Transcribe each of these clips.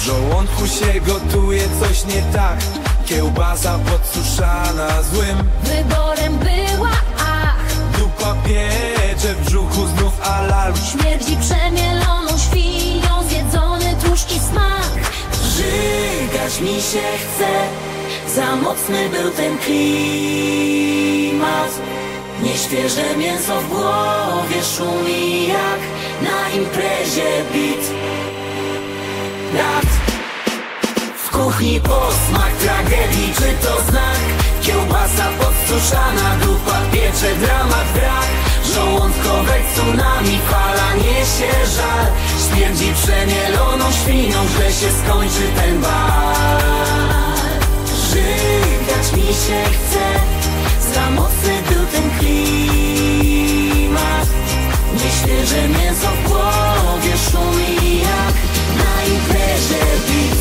W żołądku się gotuje coś nie tak. Kiełbasa podsuszana złym wyborem była, ach. Dupa piecze, w brzuchu znów alarm. Śmierdzi przemieloną świnią, zjedzony tłuszcz i smak. Żygać mi się chce, za mocny był ten klimat. Nieświeże mięso w głowie szumi jak na imprezie beat. W kuchni posmak tragedii, czy to znak? Kiełbasa podsuszana, dupa piecze, dramat brak. Żołądkowe tsunami, fala niesie żal. Śmierdzi przemieloną świnią, źle się skończy ten bal. Żygać mi się chce, za mocny był ten klimat. Nieświeże mięso w głowie szumi jak na imprezie beat.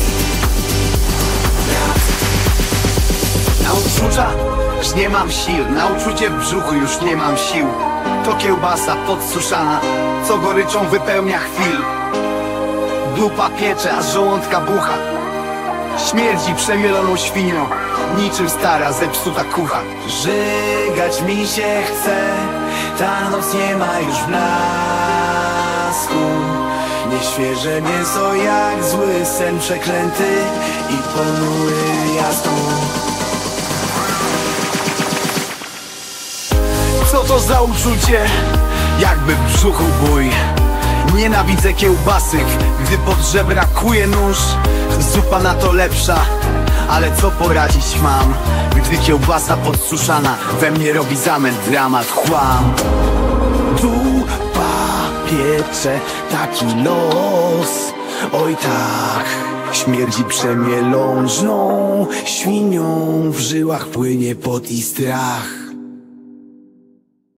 Na uczucia już nie mam sił, na uczucie w brzuchu już nie mam sił. To kiełbasa podsuszana, co goryczą wypełnia chwil. Dupa piecze, a z żołądka bucha. Śmierdzi przemieloną świnią, niczym stara zepsuta kucha. Żygać mi się chce, ta noc nie ma już blasku. Nieświeże mięso jak zły sen przeklęty i ponury jaskół. Co to za uczucie? Jakby w brzuchu bój. Nienawidzę kiełbasy, gdy pod żebra kuje nóż. Zupa na to lepsza, ale co poradzić mam, gdy kiełbasa podsuszana we mnie robi zamęt, dramat, chłam. Dupa piecze, taki los, oj tak. Śmierdzi przemieloną świnią, w żyłach płynie pot i strach.